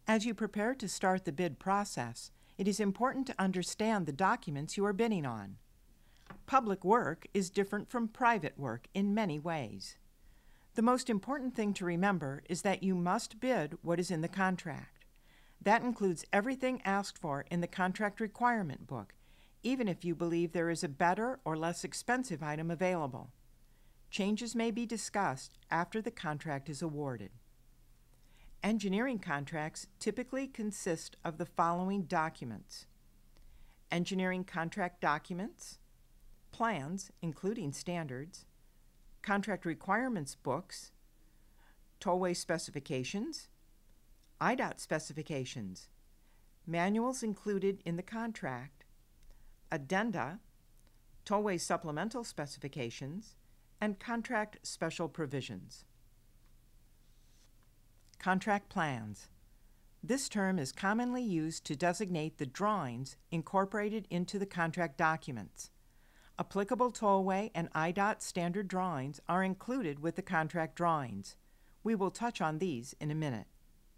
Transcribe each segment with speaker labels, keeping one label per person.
Speaker 1: As you prepare to start the bid process, it is important to understand the documents you are bidding on. Public work is different from private work in many ways. The most important thing to remember is that you must bid what is in the contract. That includes everything asked for in the contract requirement book, even if you believe there is a better or less expensive item available. Changes may be discussed after the contract is awarded. Engineering contracts typically consist of the following documents: engineering contract documents, plans, including standards, contract requirements books, tollway specifications, IDOT specifications, manuals included in the contract, addenda, tollway supplemental specifications, and contract special provisions. Contract plans. This term is commonly used to designate the drawings incorporated into the contract documents. Applicable tollway and IDOT standard drawings are included with the contract drawings. We will touch on these in a minute.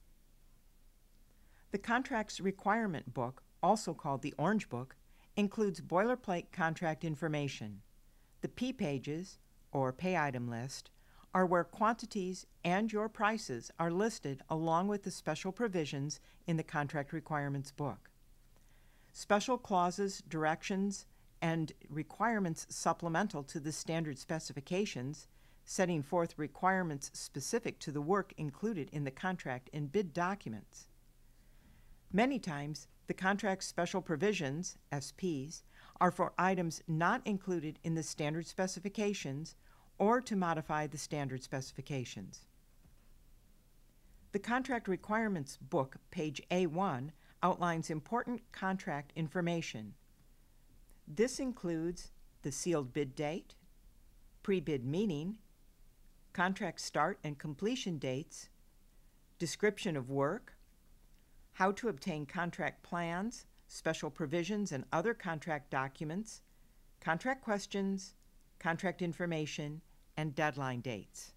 Speaker 1: The contract's requirement book, also called the Orange Book, includes boilerplate contract information. The P pages, or pay item list, are where quantities and your prices are listed along with the special provisions in the contract requirements book. Special clauses, directions, and requirements supplemental to the standard specifications, setting forth requirements specific to the work included in the contract and bid documents. Many times, the contract's special provisions, SPs, are for items not included in the standard specifications or to modify the standard specifications. The Contract Requirements Book, page A1, outlines important contract information. This includes the sealed bid date, pre-bid meeting, contract start and completion dates, description of work, how to obtain contract plans, special provisions and other contract documents, contract questions, contract information, and deadline dates.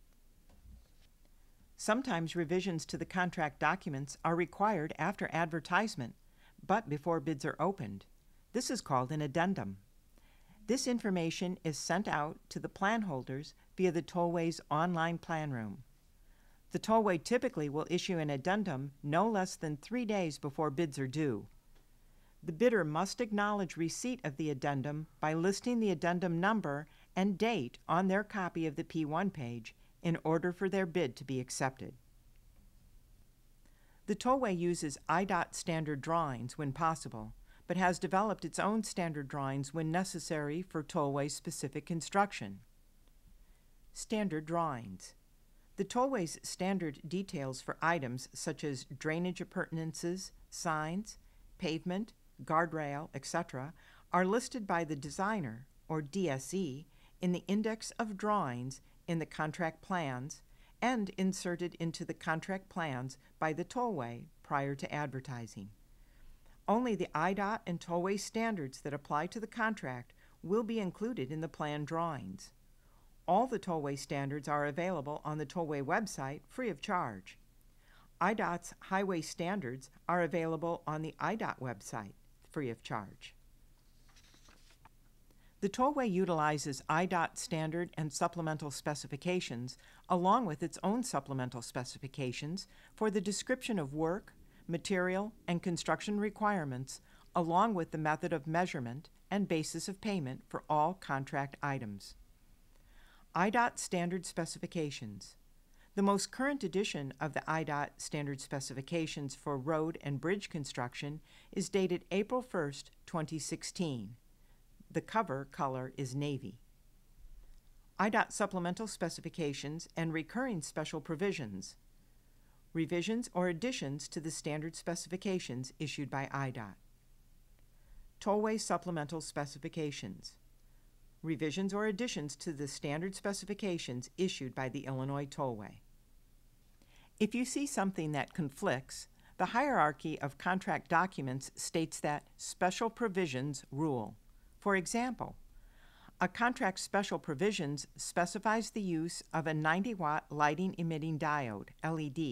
Speaker 1: Sometimes revisions to the contract documents are required after advertisement, but before bids are opened. This is called an addendum. This information is sent out to the plan holders via the tollway's online plan room. The tollway typically will issue an addendum no less than 3 days before bids are due. The bidder must acknowledge receipt of the addendum by listing the addendum number and date on their copy of the P1 page in order for their bid to be accepted. The tollway uses IDOT standard drawings when possible, but has developed its own standard drawings when necessary for tollway-specific construction. Standard drawings. The tollway's standard details for items such as drainage appurtenances, signs, pavement, guardrail, etc., are listed by the designer, or DSE, in the Index of Drawings in the contract plans and inserted into the contract plans by the tollway prior to advertising. Only the IDOT and tollway standards that apply to the contract will be included in the plan drawings. All the tollway standards are available on the tollway website free of charge. IDOT's highway standards are available on the IDOT website free of charge. The tollway utilizes IDOT standard and supplemental specifications along with its own supplemental specifications for the description of work, material, and construction requirements along with the method of measurement and basis of payment for all contract items. IDOT standard specifications. The most current edition of the IDOT standard specifications for road and bridge construction is dated April 1, 2016. The cover color is navy. IDOT supplemental specifications and recurring special provisions. Revisions or additions to the standard specifications issued by IDOT. Tollway supplemental specifications. Revisions or additions to the standard specifications issued by the Illinois Tollway. If you see something that conflicts, the hierarchy of contract documents states that special provisions rule. For example, a contract special provisions specifies the use of a 90-watt lighting emitting diode, LED,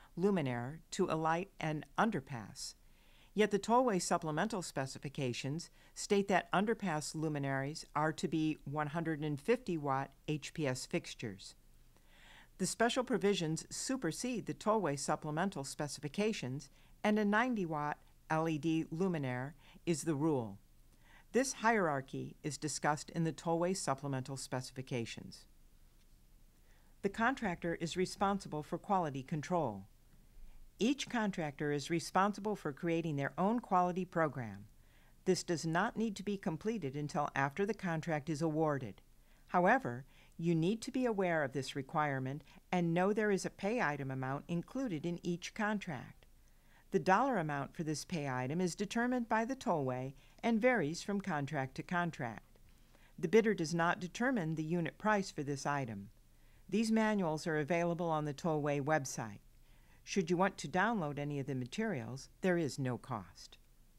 Speaker 1: luminaire to alight an underpass. Yet the tollway supplemental specifications state that underpass luminaries are to be 150-watt HPS fixtures. The special provisions supersede the tollway supplemental specifications, and a 90-watt LED luminaire is the rule. This hierarchy is discussed in the tollway supplemental specifications. The contractor is responsible for quality control. Each contractor is responsible for creating their own quality program. This does not need to be completed until after the contract is awarded. However, you need to be aware of this requirement and know there is a pay item amount included in each contract. The dollar amount for this pay item is determined by the tollway and varies from contract to contract. The bidder does not determine the unit price for this item. These manuals are available on the tollway website. Should you want to download any of the materials, there is no cost.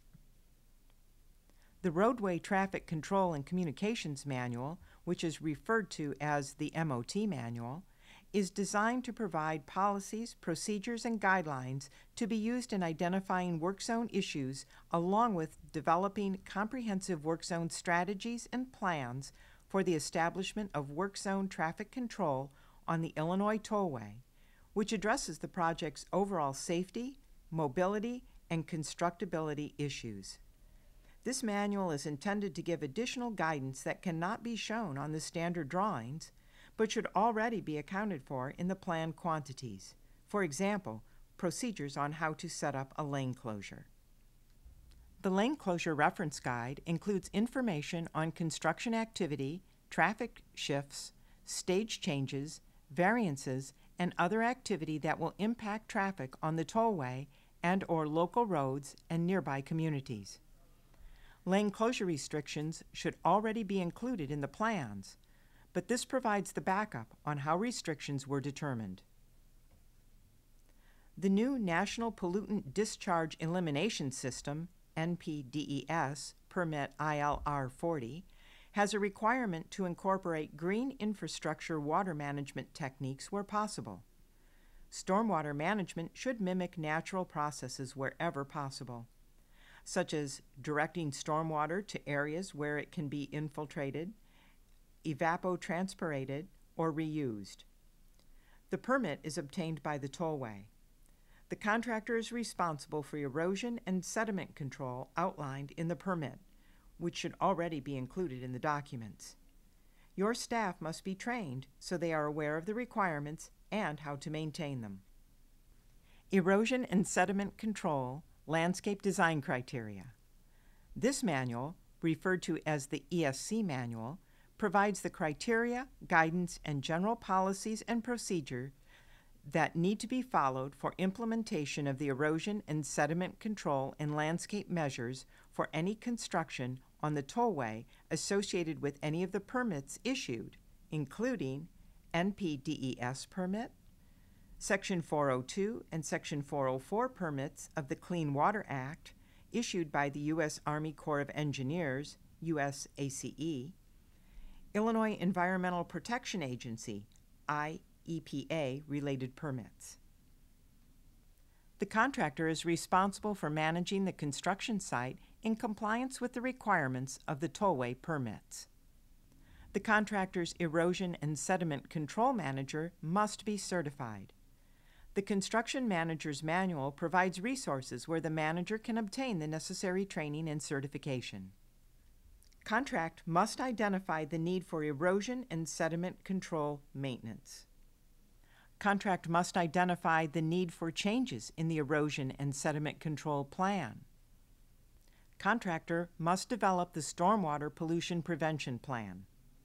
Speaker 1: The Roadway Traffic Control and Communications Manual, which is referred to as the MOT Manual, is designed to provide policies, procedures, and guidelines to be used in identifying work zone issues, along with developing comprehensive work zone strategies and plans for the establishment of work zone traffic control on the Illinois Tollway, which addresses the project's overall safety, mobility, and constructability issues. This manual is intended to give additional guidance that cannot be shown on the standard drawings, but should already be accounted for in the planned quantities. For example, procedures on how to set up a lane closure. The Lane Closure Reference Guide includes information on construction activity, traffic shifts, stage changes, variances, and other activity that will impact traffic on the tollway and/or local roads and nearby communities. Lane closure restrictions should already be included in the plans, but this provides the backup on how restrictions were determined. The new National Pollutant Discharge Elimination System, NPDES, permit ILR 40, has a requirement to incorporate green infrastructure water management techniques where possible. Stormwater management should mimic natural processes wherever possible, such as directing stormwater to areas where it can be infiltrated, evapotranspirated, or reused. The permit is obtained by the tollway. The contractor is responsible for erosion and sediment control outlined in the permit, which should already be included in the documents. Your staff must be trained so they are aware of the requirements and how to maintain them. Erosion and sediment control landscape design criteria. This manual, referred to as the ESC manual, provides the criteria, guidance, and general policies and procedure that need to be followed for implementation of the erosion and sediment control and landscape measures for any construction on the tollway associated with any of the permits issued, including NPDES permit, Section 402 and Section 404 permits of the Clean Water Act issued by the U.S. Army Corps of Engineers, USACE, Illinois Environmental Protection Agency, IEPA related permits. The contractor is responsible for managing the construction site in compliance with the requirements of the tollway permits. The contractor's erosion and sediment control manager must be certified. The construction manager's manual provides resources where the manager can obtain the necessary training and certification. Contract must identify the need for erosion and sediment control maintenance. Contract must identify the need for changes in the erosion and sediment control plan. Contractor must develop the stormwater pollution prevention plan.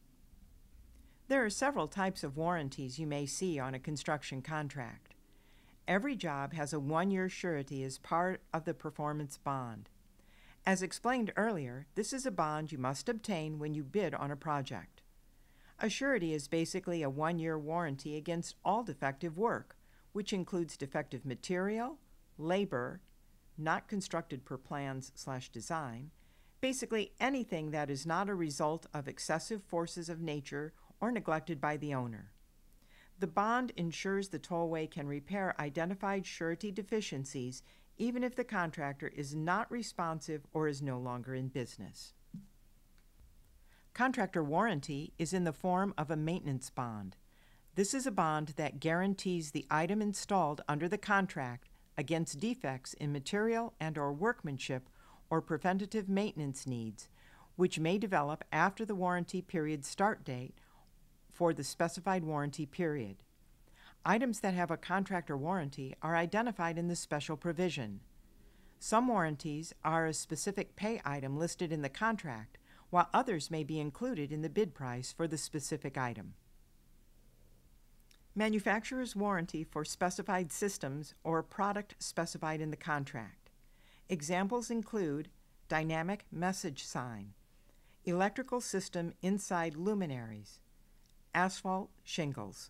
Speaker 1: There are several types of warranties you may see on a construction contract. Every job has a 1-year surety as part of the performance bond. As explained earlier, this is a bond you must obtain when you bid on a project. A surety is basically a 1-year warranty against all defective work, which includes defective material, labor, not constructed per plans/design, basically anything that is not a result of excessive forces of nature or neglected by the owner. The bond ensures the tollway can repair identified surety deficiencies even if the contractor is not responsive or is no longer in business. Contractor warranty is in the form of a maintenance bond. This is a bond that guarantees the item installed under the contract against defects in material and/or workmanship or preventative maintenance needs, which may develop after the warranty period start date for the specified warranty period. Items that have a contractor warranty are identified in the special provision. Some warranties are a specific pay item listed in the contract, while others may be included in the bid price for the specific item. Manufacturer's warranty for specified systems or product specified in the contract. Examples include dynamic message sign, electrical system inside luminaries, asphalt shingles.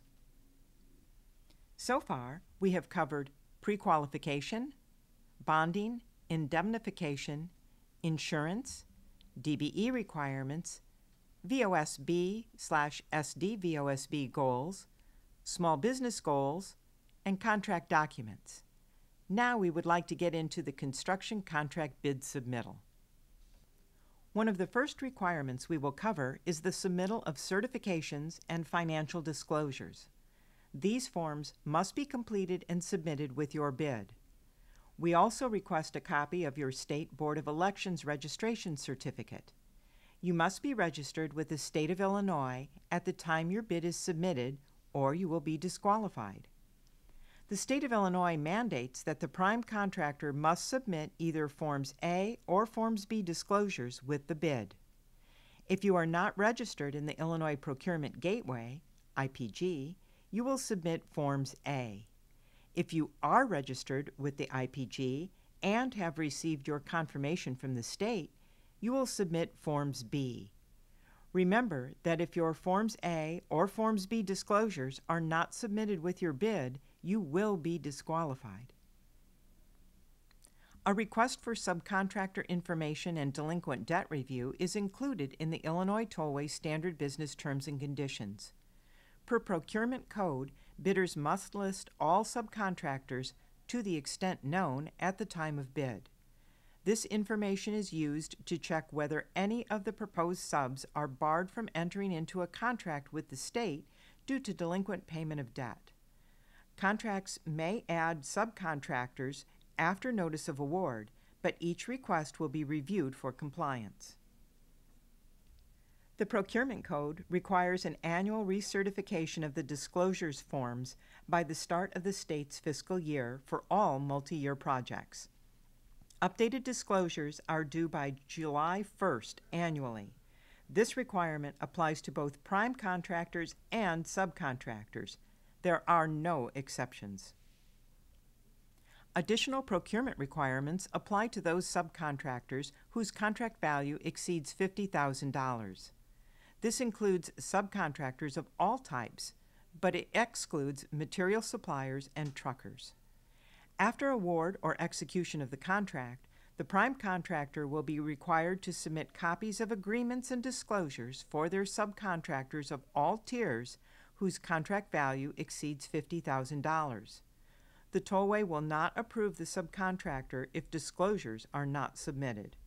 Speaker 1: So far, we have covered prequalification, bonding, indemnification, insurance, DBE requirements, VOSB/SD VOSB goals, small business goals, and contract documents. Now we would like to get into the construction contract bid submittal. One of the first requirements we will cover is the submittal of certifications and financial disclosures. These forms must be completed and submitted with your bid. We also request a copy of your State Board of Elections registration certificate. You must be registered with the State of Illinois at the time your bid is submitted, or you will be disqualified. The State of Illinois mandates that the prime contractor must submit either Forms A or Forms B disclosures with the bid. If you are not registered in the Illinois Procurement Gateway, IPG, you will submit Forms A. If you are registered with the IPG and have received your confirmation from the state, you will submit Forms B. Remember that if your Forms A or Forms B disclosures are not submitted with your bid, you will be disqualified. A request for subcontractor information and delinquent debt review is included in the Illinois Tollway Standard Business Terms and Conditions. Per procurement code, bidders must list all subcontractors to the extent known at the time of bid. This information is used to check whether any of the proposed subs are barred from entering into a contract with the state due to delinquent payment of debt. Contracts may add subcontractors after notice of award, but each request will be reviewed for compliance. The Procurement Code requires an annual recertification of the disclosures forms by the start of the state's fiscal year for all multi-year projects. Updated disclosures are due by July 1st annually. This requirement applies to both prime contractors and subcontractors. There are no exceptions. Additional procurement requirements apply to those subcontractors whose contract value exceeds $50,000. This includes subcontractors of all types, but it excludes material suppliers and truckers. After award or execution of the contract, the prime contractor will be required to submit copies of agreements and disclosures for their subcontractors of all tiers whose contract value exceeds $50,000. The tollway will not approve the subcontractor if disclosures are not submitted.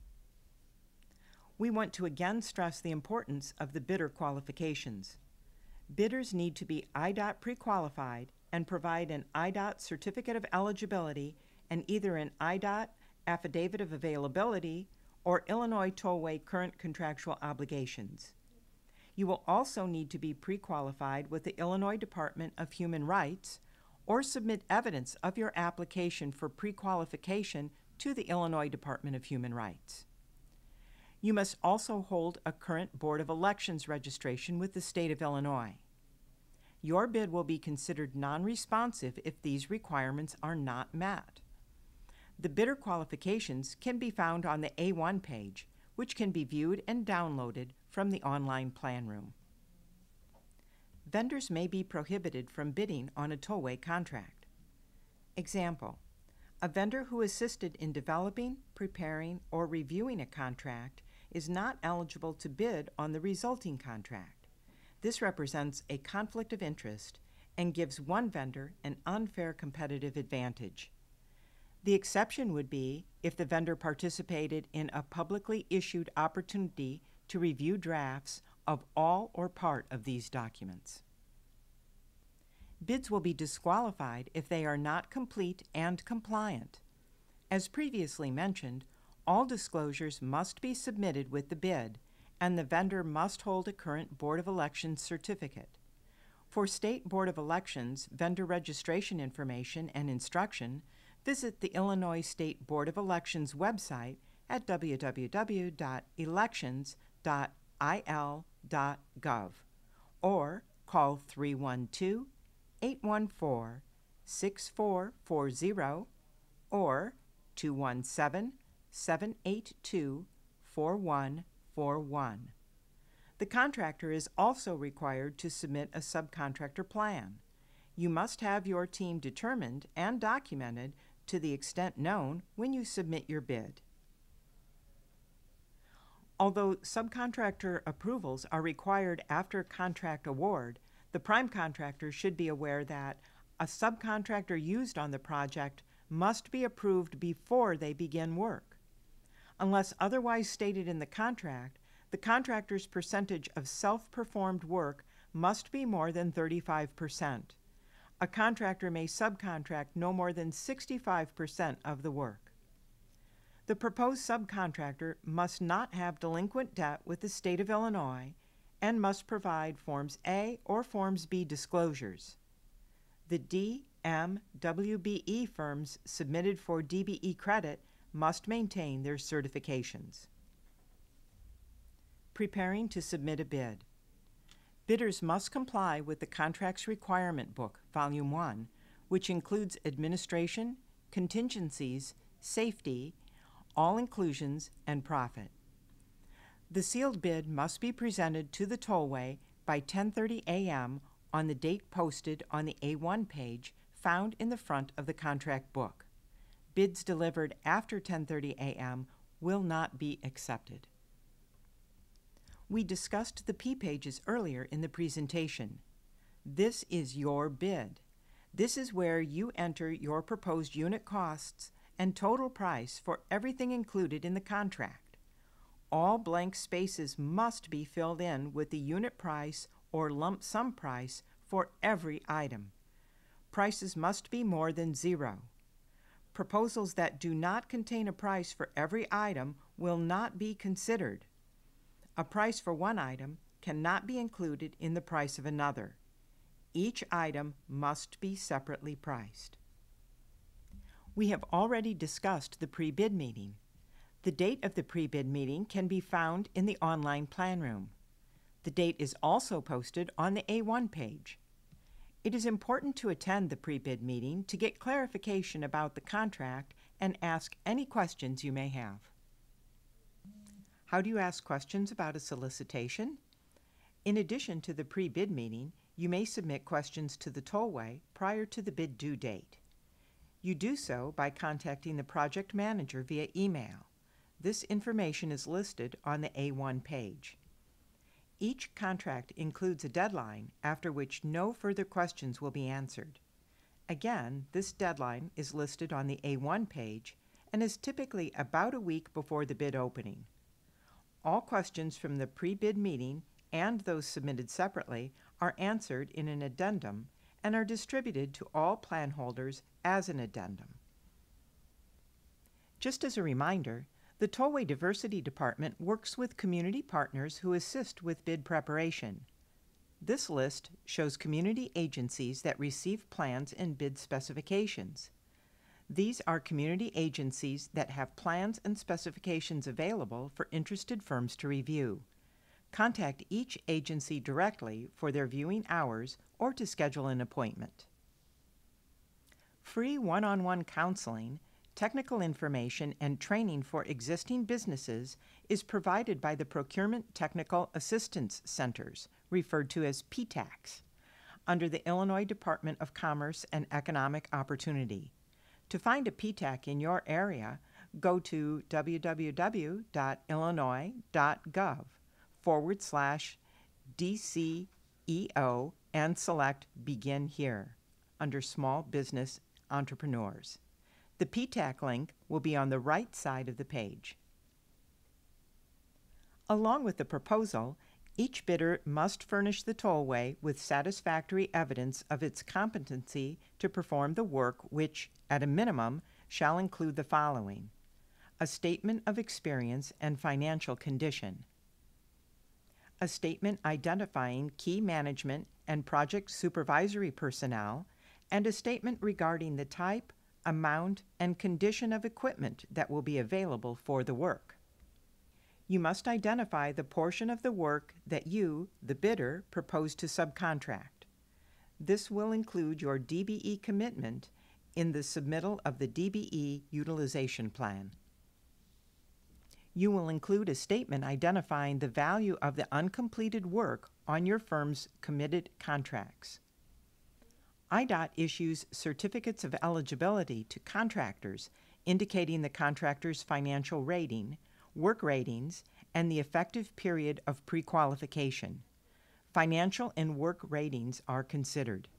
Speaker 1: We want to again stress the importance of the bidder qualifications. Bidders need to be IDOT pre-qualified and provide an IDOT certificate of eligibility and either an IDOT affidavit of availability or Illinois Tollway current contractual obligations. You will also need to be pre-qualified with the Illinois Department of Human Rights or submit evidence of your application for pre-qualification to the Illinois Department of Human Rights. You must also hold a current Board of Elections registration with the state of Illinois. Your bid will be considered non-responsive if these requirements are not met. The bidder qualifications can be found on the A1 page, which can be viewed and downloaded from the online plan room. Vendors may be prohibited from bidding on a tollway contract. Example: a vendor who assisted in developing, preparing, or reviewing a contract is not eligible to bid on the resulting contract. This represents a conflict of interest and gives one vendor an unfair competitive advantage. The exception would be if the vendor participated in a publicly issued opportunity to review drafts of all or part of these documents. Bids will be disqualified if they are not complete and compliant. As previously mentioned, all disclosures must be submitted with the bid, and the vendor must hold a current Board of Elections certificate. For State Board of Elections vendor registration information and instruction, visit the Illinois State Board of Elections website at www.elections.il.gov or call 312-814-6440 or 217-782-4141. The contractor is also required to submit a subcontractor plan. You must have your team determined and documented to the extent known when you submit your bid. Although subcontractor approvals are required after contract award, the prime contractor should be aware that a subcontractor used on the project must be approved before they begin work. Unless otherwise stated in the contract, the contractor's percentage of self-performed work must be more than 35%. A contractor may subcontract no more than 65% of the work. The proposed subcontractor must not have delinquent debt with the state of Illinois and must provide Forms A or Forms B disclosures. The DMWBE firms submitted for DBE credit must maintain their certifications. Preparing to submit a bid. Bidders must comply with the Contracts Requirement Book, Volume 1, which includes administration, contingencies, safety, all inclusions, and profit. The sealed bid must be presented to the tollway by 10:30 a.m. on the date posted on the A1 page found in the front of the contract book. Bids delivered after 10:30 a.m. will not be accepted. We discussed the P pages earlier in the presentation. This is your bid. This is where you enter your proposed unit costs and total price for everything included in the contract. All blank spaces must be filled in with the unit price or lump sum price for every item. Prices must be more than zero. Proposals that do not contain a price for every item will not be considered. A price for one item cannot be included in the price of another. Each item must be separately priced. We have already discussed the pre-bid meeting. The date of the pre-bid meeting can be found in the online plan room. The date is also posted on the A1 page. It is important to attend the pre-bid meeting to get clarification about the contract and ask any questions you may have. How do you ask questions about a solicitation? In addition to the pre-bid meeting, you may submit questions to the tollway prior to the bid due date. You do so by contacting the project manager via email. This information is listed on the A1 page. Each contract includes a deadline after which no further questions will be answered. Again, this deadline is listed on the A1 page and is typically about a week before the bid opening. All questions from the pre-bid meeting and those submitted separately are answered in an addendum and are distributed to all plan holders as an addendum. Just as a reminder, the Tollway Diversity Department works with community partners who assist with bid preparation. This list shows community agencies that receive plans and bid specifications. These are community agencies that have plans and specifications available for interested firms to review. Contact each agency directly for their viewing hours or to schedule an appointment. Free one-on-one counseling, technical information, and training for existing businesses is provided by the Procurement Technical Assistance Centers, referred to as PTACs, under the Illinois Department of Commerce and Economic Opportunity. To find a PTAC in your area, go to www.illinois.gov/DCEO and select Begin Here under Small Business Entrepreneurs. The PTAC link will be on the right side of the page. Along with the proposal, each bidder must furnish the tollway with satisfactory evidence of its competency to perform the work which, at a minimum, shall include the following: a statement of experience and financial condition, a statement identifying key management and project supervisory personnel, and a statement regarding the type, amount, and condition of equipment that will be available for the work. You must identify the portion of the work that you, the bidder, propose to subcontract. This will include your DBE commitment in the submittal of the DBE utilization plan. You will include a statement identifying the value of the uncompleted work on your firm's committed contracts. IDOT issues certificates of eligibility to contractors indicating the contractor's financial rating, work ratings, and the effective period of prequalification. Financial and work ratings are considered.